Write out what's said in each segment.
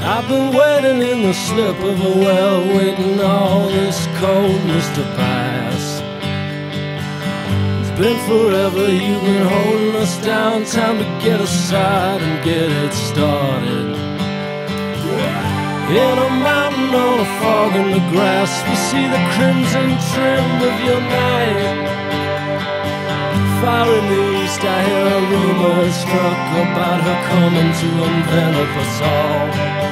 I've been waiting in the slip of a well, waiting all this coldness to pass. It's been forever, you've been holding us down. Time to get aside and get it started. In a mountain on a fog in the grass, we see the crimson trim of your night. Far in the east I hear a rumor struck about her coming to envelop us all.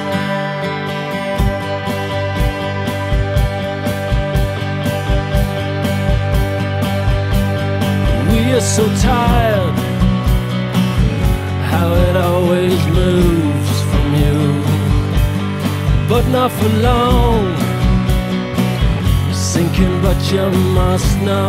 We are so tired, how it always moves from you, but not for long. You're sinking, but you must know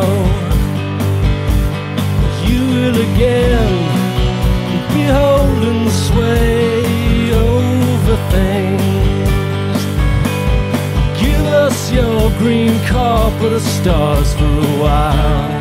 you will again be holding sway over things. Give us your green carpet of stars for a while.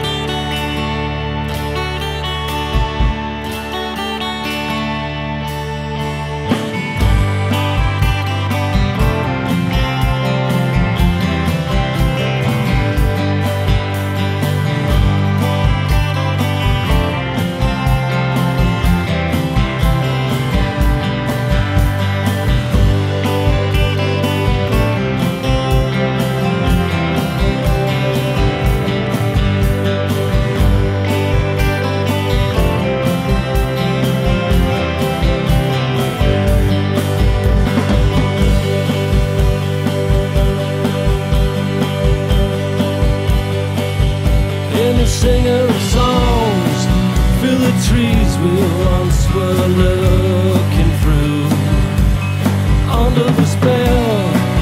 Singer of songs, fill the trees we once were looking through. Under the spell,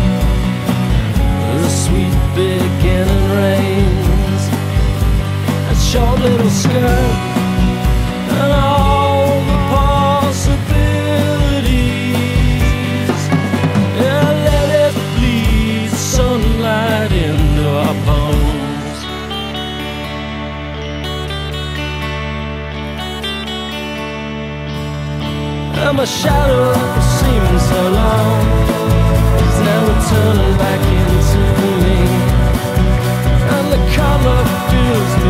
the sweet beginning rains. A short little skirt and all the possibilities. And let it bleed sunlight into our bones. And my shadow seems so long is now turning back into me, and the color fills me